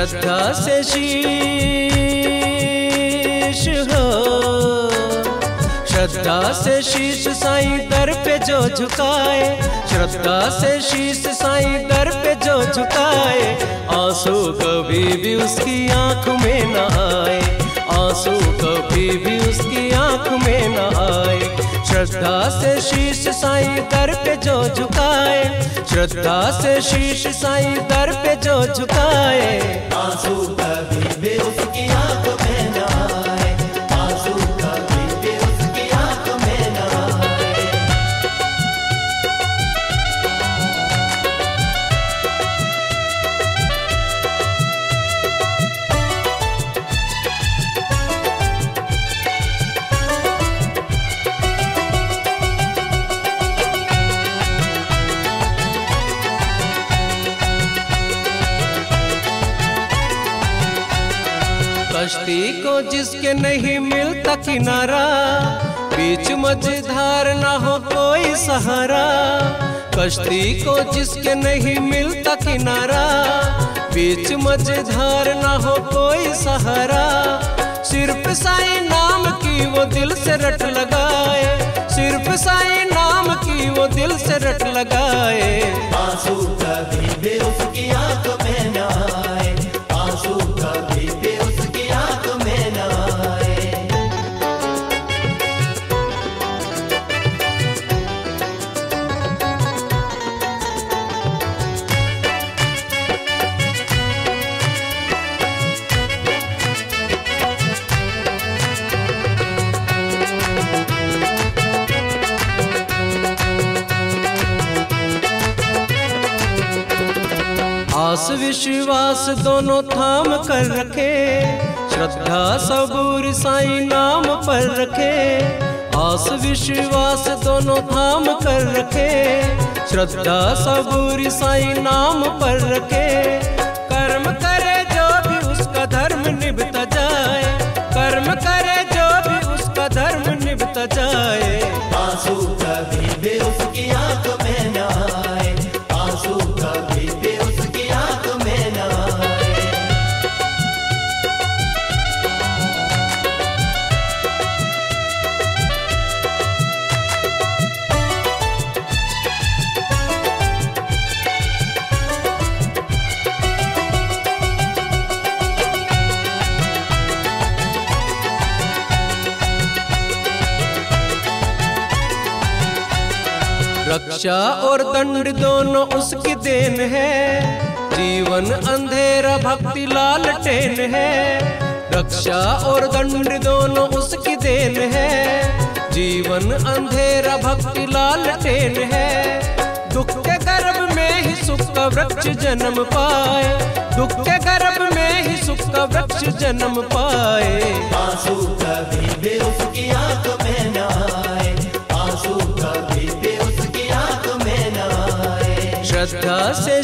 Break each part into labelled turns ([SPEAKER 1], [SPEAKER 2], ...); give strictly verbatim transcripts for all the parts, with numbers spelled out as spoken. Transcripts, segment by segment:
[SPEAKER 1] श्रद्धा से शीश हो, श्रद्धा से शीश साईं दर पे जो झुकाए, श्रद्धा से शीश साईं दर पे जो झुकाए, आंसू कभी भी उसकी आंख में न आए, आंसू कभी भी उसकी आंख में न आए। श्रद्धा से शीश साईं दर पे जो झुकाए, श्रद्धा से शीश साईं दर पे जो झुकाए,
[SPEAKER 2] आंसू कभी भी उसकी आंख में न आए, आंसू कभी भी उसकी आंख में न आए।
[SPEAKER 1] कश्ती को जिसके नहीं मिलता किनारा, बीच मझधार ना हो कोई सहारा, कश्ती को जिसके नहीं मिलता किनारा, बीच मझधार ना हो कोई सहारा, सिर्फ साईं नाम की वो दिल से रट लगाए, सिर्फ साईं नाम की वो दिल से रट लगाए,
[SPEAKER 2] आंसू कभी भी उसकी आंख में न आए, आंसू कभी भी उसकी आंख में न आए।
[SPEAKER 1] आस विश्वास दोनों थाम कर रखे, श्रद्धा सबूर साईं नाम पर रखे, आस विश्वास दोनों थाम कर रखे, श्रद्धा सबूर साईं नाम पर रखे, कर्म करे जो भी उसका धर्म निभता जाए, कर्म करे जो भी उसका धर्म निभता जाए,
[SPEAKER 2] आंसू कभी भी उसकी आंख में न आए, आंसू कभी भी उसकी आंख में न आए।
[SPEAKER 1] रक्षा और दंड दोनों उसकी देन है, जीवन अंधेरा भक्ति लालटेन है, रक्षा और दंड दोनों उसकी देन है, जीवन अंधेरा भक्ति लालटेन है, दुख के गर्भ में ही सुख का वृक्ष जन्म पाए, दुख के गर्भ में ही सुख का वृक्ष जन्म पाए,
[SPEAKER 2] आंसू कभी भी उसकी आंख में न आए, आंसू कभी भी उसकी आंख में न आए।
[SPEAKER 1] श्रद्धा से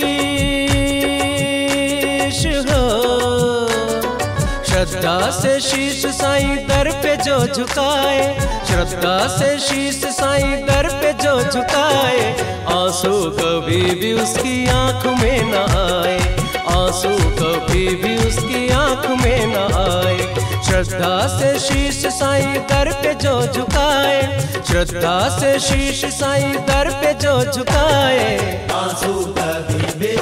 [SPEAKER 1] शीश हो, श्रद्धा से शीश साईं दर पे जो झुकाए, श्रद्धा से शीश साईं दर पे जो झुकाए, आंसू कभी भी उसकी आंख में न आए, आंसू कभी भी उसकी आंख में न आए। श्रद्धा से शीश साईं दर पे जो झुकाए, श्रद्धा से शीश साईं दर पे जो झुकाए,
[SPEAKER 2] आंसू कभी भी